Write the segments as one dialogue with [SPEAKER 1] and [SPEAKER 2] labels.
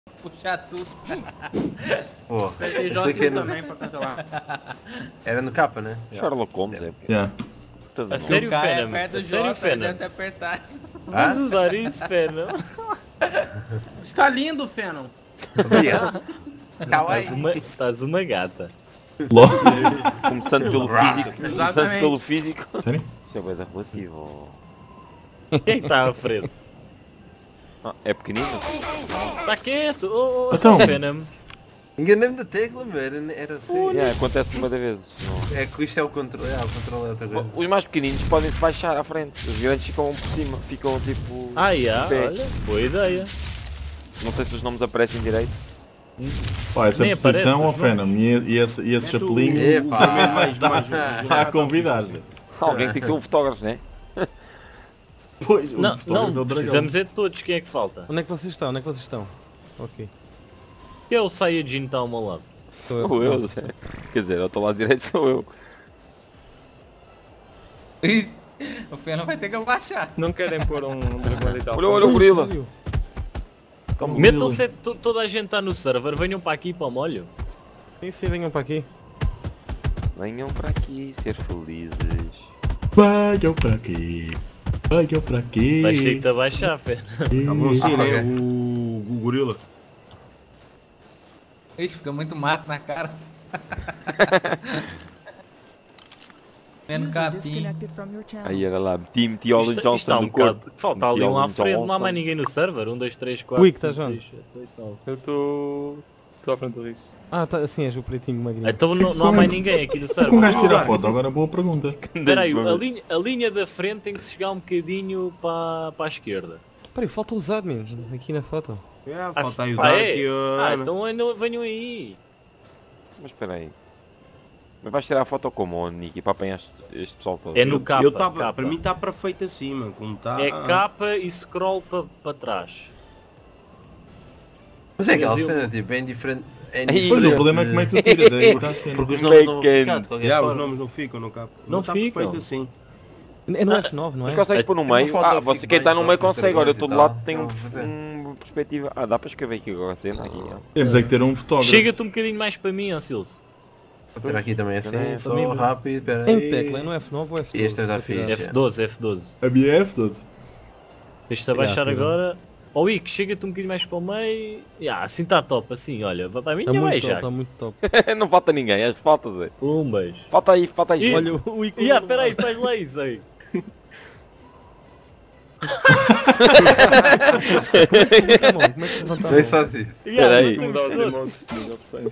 [SPEAKER 1] Puxar tudo.
[SPEAKER 2] Pô,
[SPEAKER 3] Tem jogos também para cancelar.
[SPEAKER 2] era no capa, né?
[SPEAKER 4] Sherlock Holmes, é.
[SPEAKER 5] Yeah.
[SPEAKER 4] Tudo
[SPEAKER 3] A
[SPEAKER 4] bom.
[SPEAKER 3] sério,
[SPEAKER 1] O cara é
[SPEAKER 3] Fena?
[SPEAKER 1] perto do
[SPEAKER 3] A sério,
[SPEAKER 1] Jota, ele
[SPEAKER 3] Fena?
[SPEAKER 1] deve ter apertado.
[SPEAKER 3] Vamos usar isso, Fena. Está lindo, Fena.
[SPEAKER 2] Obrigado. Kawaii.
[SPEAKER 3] Estás uma gata.
[SPEAKER 5] LOL.
[SPEAKER 4] Começando pelo físico. Começando
[SPEAKER 3] Exatamente.
[SPEAKER 4] pelo físico.
[SPEAKER 5] Sério?
[SPEAKER 4] Isso é coisa relativa.
[SPEAKER 3] Quem está à frente?
[SPEAKER 4] Ah, é pequenino?
[SPEAKER 3] Está quieto. Oh,
[SPEAKER 5] Então.
[SPEAKER 3] Fena.
[SPEAKER 2] Enganei-me da tecla, meu. Era assim.
[SPEAKER 4] Yeah, acontece uma das vezes. Não.
[SPEAKER 2] É que isto é o controle. O controle é outra coisa.
[SPEAKER 4] Os mais pequeninos podem se baixar à frente. Os grandes ficam por cima. Ficam tipo...
[SPEAKER 3] Ah, yeah,
[SPEAKER 4] pé.
[SPEAKER 3] olha, boa ideia.
[SPEAKER 4] Não sei se os nomes aparecem direito.
[SPEAKER 5] Pá, essa
[SPEAKER 3] Nem
[SPEAKER 5] posição, ó
[SPEAKER 3] aparece,
[SPEAKER 5] Fenam, e esse chapelinho
[SPEAKER 2] Epá.
[SPEAKER 5] está a convidar.
[SPEAKER 4] Alguém tem que ser um fotógrafo, né?
[SPEAKER 5] Pois,
[SPEAKER 3] Não,
[SPEAKER 5] fotógrafo é
[SPEAKER 3] não,
[SPEAKER 5] o dragão.
[SPEAKER 3] precisamos é de todos. Quem é que falta?
[SPEAKER 6] Onde é que vocês estão? Onde é que vocês estão? Ok.
[SPEAKER 3] Que é o Saiyajin está ao meu lado.
[SPEAKER 4] Sou eu, Zé. Quer dizer, eu estou lá direito, sou eu.
[SPEAKER 1] O Fena vai ter que abaixar.
[SPEAKER 6] Não querem pôr um dragão e tal?
[SPEAKER 4] Olha o gorila.
[SPEAKER 3] Metam-se, toda a gente está no server, venham para aqui para o molho.
[SPEAKER 6] Sim, venham para aqui.
[SPEAKER 4] Venham para aqui ser felizes.
[SPEAKER 5] Venham para aqui. Venham para aqui.
[SPEAKER 3] Vais ter que te abaixar, Fena.
[SPEAKER 7] Acabou sim, né?
[SPEAKER 2] ok.
[SPEAKER 7] O gorila.
[SPEAKER 1] Ixi, fica muito mato na cara. Vendo capim.
[SPEAKER 4] Aí olha lá, Team Tiola
[SPEAKER 3] Isto
[SPEAKER 4] Johnson
[SPEAKER 3] está um
[SPEAKER 4] no corpo.
[SPEAKER 3] bocado. Falta ali um à frente, não há mais ninguém no server. 1, 2, 3, 4,
[SPEAKER 6] Ui, que
[SPEAKER 3] 5,
[SPEAKER 6] estás onde?
[SPEAKER 3] 6, 7, 8, 9.
[SPEAKER 6] Eu estou à frente do risco. Ah, tá, assim és o pretinho magrinho.
[SPEAKER 3] Então não há mais ninguém aqui no
[SPEAKER 5] Com um
[SPEAKER 3] server.
[SPEAKER 5] gajo tirar foto, agora boa pergunta.
[SPEAKER 3] Espera aí, a linha da frente tem que se chegar um bocadinho para a esquerda.
[SPEAKER 6] Peraí, falta os admins aqui na foto.
[SPEAKER 7] Falta aí o
[SPEAKER 3] Ah,
[SPEAKER 7] Dark
[SPEAKER 3] é?
[SPEAKER 7] e o...
[SPEAKER 3] Ah, então venham aí.
[SPEAKER 4] Mas espera aí. Mas vais tirar a foto como, oh, Niki, para apanhar este pessoal todo?
[SPEAKER 3] É no capa.
[SPEAKER 7] Eu tava,
[SPEAKER 3] capa.
[SPEAKER 7] para mim está perfeito assim, mano. Como está...
[SPEAKER 3] É capa e scroll para trás.
[SPEAKER 2] Mas é aquela
[SPEAKER 3] Mas eu-
[SPEAKER 2] cena, tipo, é indiferente. É
[SPEAKER 4] Aí,
[SPEAKER 5] Pois, o
[SPEAKER 2] indiferente,
[SPEAKER 5] problema é como é que tu tiras, é a cena.
[SPEAKER 2] Porque os nomes não vão
[SPEAKER 4] Bacon.
[SPEAKER 2] ficar de qualquer
[SPEAKER 7] Já, os
[SPEAKER 2] forma.
[SPEAKER 7] nomes não ficam no capo.
[SPEAKER 3] Não
[SPEAKER 7] está
[SPEAKER 3] ficam.
[SPEAKER 7] perfeito assim.
[SPEAKER 6] É no F9, não
[SPEAKER 4] Mas
[SPEAKER 6] é?
[SPEAKER 4] consegues pôr no
[SPEAKER 2] Uma
[SPEAKER 4] meio?
[SPEAKER 2] foto
[SPEAKER 4] Ah,
[SPEAKER 2] eu
[SPEAKER 4] você
[SPEAKER 2] fico
[SPEAKER 4] quem está
[SPEAKER 2] bem
[SPEAKER 4] no
[SPEAKER 2] só
[SPEAKER 4] meio
[SPEAKER 2] com os
[SPEAKER 4] consegue, olha, eu
[SPEAKER 2] dragões
[SPEAKER 4] estou
[SPEAKER 2] e
[SPEAKER 4] do
[SPEAKER 2] tal.
[SPEAKER 4] lado, tenho
[SPEAKER 2] Não, vou fazer.
[SPEAKER 4] uma perspectiva. Ah, dá para escrever aqui agora a cena aqui. ó.
[SPEAKER 5] Temos é que ter um fotógrafo.
[SPEAKER 3] Chega-te um bocadinho mais para mim, Ansilso.
[SPEAKER 2] Vou ter aqui também assim,
[SPEAKER 4] É,
[SPEAKER 2] só
[SPEAKER 6] também-
[SPEAKER 2] rápido, espera
[SPEAKER 6] Em
[SPEAKER 2] aí.
[SPEAKER 6] tecla, é no F9 ou F12?
[SPEAKER 2] Este eu já
[SPEAKER 6] para tirar?
[SPEAKER 2] fiz.
[SPEAKER 3] F12, F12.
[SPEAKER 5] A BF todo.
[SPEAKER 3] Deixa-te abaixar
[SPEAKER 6] tira.
[SPEAKER 3] agora. Ó Ico, chega-te um bocadinho mais para o meio. Assim está top, assim, olha. Para mim
[SPEAKER 6] Está
[SPEAKER 3] já vai
[SPEAKER 6] muito top,
[SPEAKER 3] já.
[SPEAKER 6] está muito top.
[SPEAKER 4] Não falta ninguém, é falta, Zé.
[SPEAKER 3] Um beijo.
[SPEAKER 4] Falta aí.
[SPEAKER 3] E-
[SPEAKER 6] Olha, o Ico...
[SPEAKER 3] Espera aí, faz lá isso aí.
[SPEAKER 6] Como é que se levanta a mão? Como é que se levanta a
[SPEAKER 2] Foi
[SPEAKER 6] mão?
[SPEAKER 2] só assim.
[SPEAKER 4] Espera aí.
[SPEAKER 3] Não
[SPEAKER 6] Mudar os
[SPEAKER 3] temos
[SPEAKER 6] emotes de opções.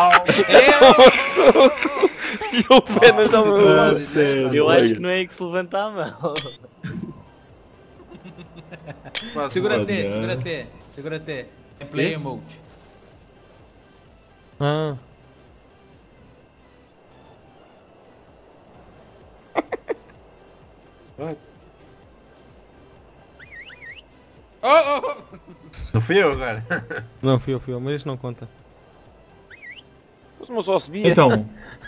[SPEAKER 4] E o Fena já me...
[SPEAKER 5] Sério.
[SPEAKER 3] Eu acho que não é aí que se levanta a mão.
[SPEAKER 1] Segura
[SPEAKER 5] Pode,
[SPEAKER 1] T,
[SPEAKER 5] né?
[SPEAKER 1] segura T, segura T. É player mode.
[SPEAKER 6] Ah,
[SPEAKER 1] Oh, oh,
[SPEAKER 2] Não fui eu agora.
[SPEAKER 6] não, fui eu, mas isto não conta.
[SPEAKER 4] Mas só subia.
[SPEAKER 5] Então,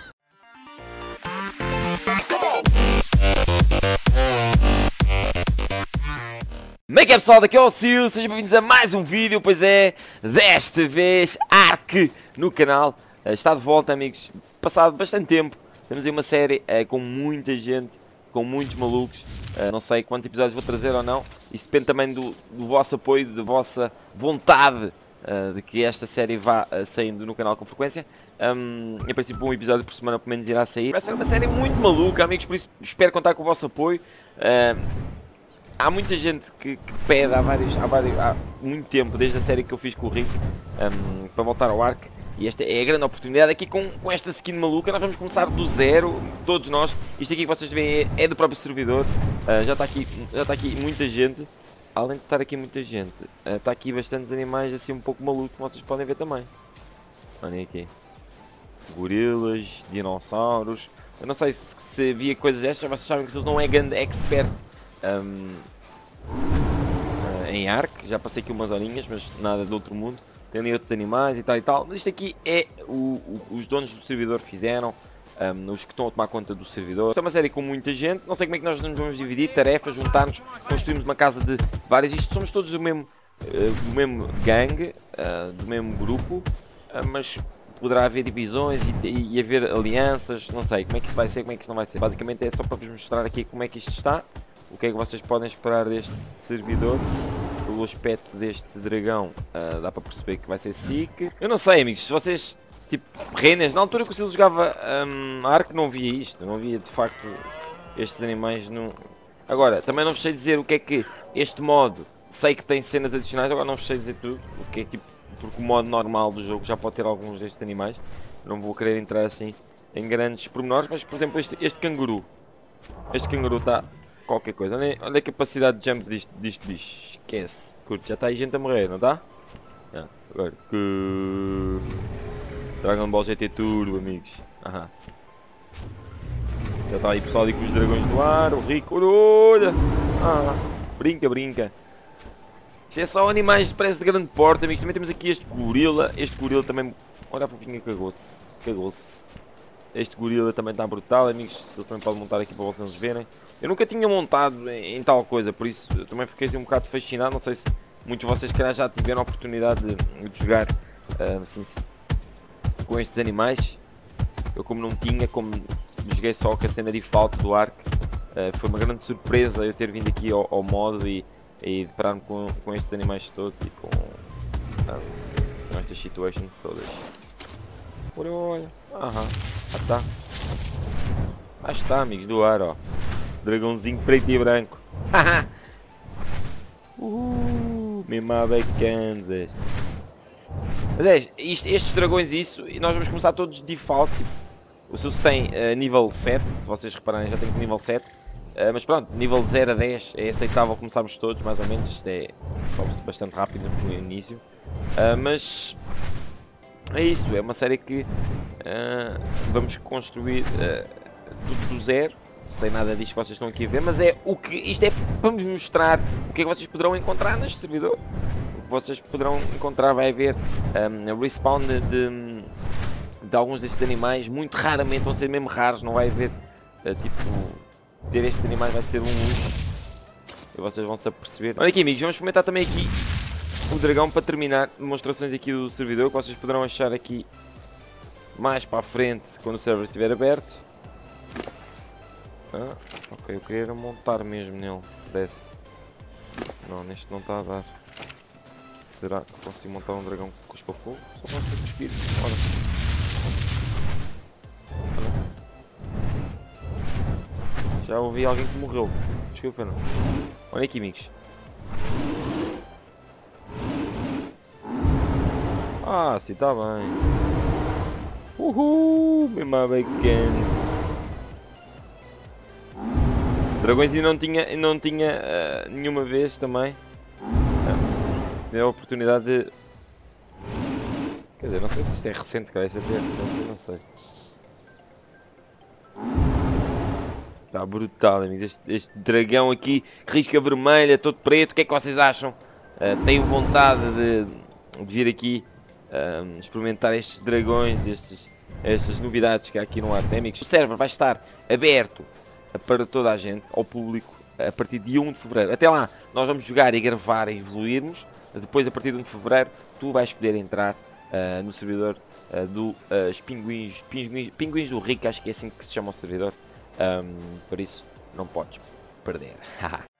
[SPEAKER 4] Como é que é, pessoal? Daqui é o Sil, sejam bem-vindos a mais um vídeo, pois é, desta vez Ark no canal. Está de volta, amigos, passado bastante tempo, temos aí uma série com muita gente, com muitos malucos, não sei quantos episódios vou trazer ou não, isso depende também do vosso apoio, da vossa vontade de que esta série vá saindo no canal com frequência. Em princípio um episódio por semana pelo menos irá sair. Vai ser uma série muito maluca, amigos, por isso espero contar com o vosso apoio. Há muita gente que pede há muito tempo, desde a série que eu fiz com o Rick, para voltar ao Ark. E esta é a grande oportunidade aqui com esta skin maluca. Nós vamos começar do zero, todos nós. Isto aqui que vocês veem é do próprio servidor. Já está aqui muita gente. Além de estar aqui muita gente, está aqui bastantes animais assim um pouco malucos, que vocês podem ver também. Olhem aqui. Gorilas, dinossauros. Eu não sei se havia coisas destas, vocês sabem que se não é grande expert em Ark. Já passei aqui umas horinhas, mas nada de outro mundo. Tem ali outros animais e tal. Mas isto aqui é os donos do servidor fizeram. Os que estão a tomar conta do servidor. Isto é uma série com muita gente. Não sei como é que nós nos vamos dividir. Tarefas, juntar-nos, construímos uma casa de várias. Isto somos todos do mesmo do mesmo gangue, do mesmo grupo, mas poderá haver divisões e haver alianças, não sei como é que isso vai ser, como é que isso não vai ser. Basicamente é só para vos mostrar aqui como é que isto está, o que é que vocês podem esperar deste servidor. Pelo aspecto deste dragão, dá para perceber que vai ser sick. Eu não sei, amigos, se vocês, tipo, renas, na altura que o Silas jogava Ark, não via isto, não via de facto estes animais. Agora, também não vos sei dizer o que é que este modo, sei que tem cenas adicionais, agora não vos sei dizer tudo, o que é tipo, porque o modo normal do jogo já pode ter alguns destes animais. Não vou querer entrar assim em grandes pormenores, mas por exemplo este canguru. Este canguru está qualquer coisa. Olha a capacidade de jump disto bicho. Esquece. Curte, já está aí gente a morrer, não está? Agora que... Dragon Ball GT Turbo, amigos. Aham. Já está aí pessoal ali com os dragões do ar, o rico, olha! Brinca, brinca. Isto é só animais, parece de grande porte, amigos. Também temos aqui este gorila também, olha a fofinha, cagou-se. Este gorila também está brutal, amigos. Vocês também podem montar aqui para vocês verem. Eu nunca tinha montado em tal coisa, por isso eu também fiquei assim um bocado fascinado. Não sei se muitos de vocês calhar já tiveram a oportunidade de jogar assim, com estes animais. Eu como não tinha, como joguei só com a cena default do Ark, foi uma grande surpresa eu ter vindo aqui ao modo e deparar-me com estes animais todos e com estas situations todas. Olha, está. Ah está, amigos do ar, ó. Dragãozinho preto e branco. Mesmo a Kansas. Aliás, estes dragões e nós vamos começar todos de default. Tipo, o Silas tem nível 7, se vocês repararem já tem nível 7. Mas pronto, nível de 0 a 10 é aceitável começarmos todos, mais ou menos. Isto é bastante rápido no início. Mas é isso, é uma série que vamos construir tudo do zero. Sem nada disto que vocês estão aqui a ver, mas isto é para vos mostrar o que é que vocês poderão encontrar neste servidor. O que vocês poderão encontrar, vai haver respawn de alguns destes animais, muito raramente, vão ser mesmo raros, não vai haver tipo, ter estes animais vai ter um luxo e vocês vão se aperceber. Olha aqui, amigos, vamos experimentar também aqui o dragão para terminar demonstrações aqui do servidor, que vocês poderão achar aqui mais para a frente quando o server estiver aberto. Ok, eu queria montar mesmo nele, se desse. Não, neste não está a dar. Será que consigo montar um dragão que cuspa fogo? Só posso ter cuspir. Olha. Já ouvi alguém que morreu. Desculpa, não. Olha aqui, amigos. Sim, está bem. Mesmo a bacana. Dragões e não tinha nenhuma vez também a oportunidade de... Quer dizer, não sei se isto é recente, cara, isso até é recente, eu não sei. Está brutal, amigos, este dragão aqui, risca vermelha, todo preto, o que é que vocês acham? Tenho vontade de vir aqui experimentar estes dragões, estas novidades que há aqui no Ark, amigos. O server vai estar aberto para toda a gente, ao público, a partir de 1 de Fevereiro. Até lá, nós vamos jogar e gravar e evoluirmos. Depois, a partir de 1 de Fevereiro, tu vais poder entrar no servidor dos pinguins do Rico, acho que é assim que se chama o servidor. Por isso, não podes perder.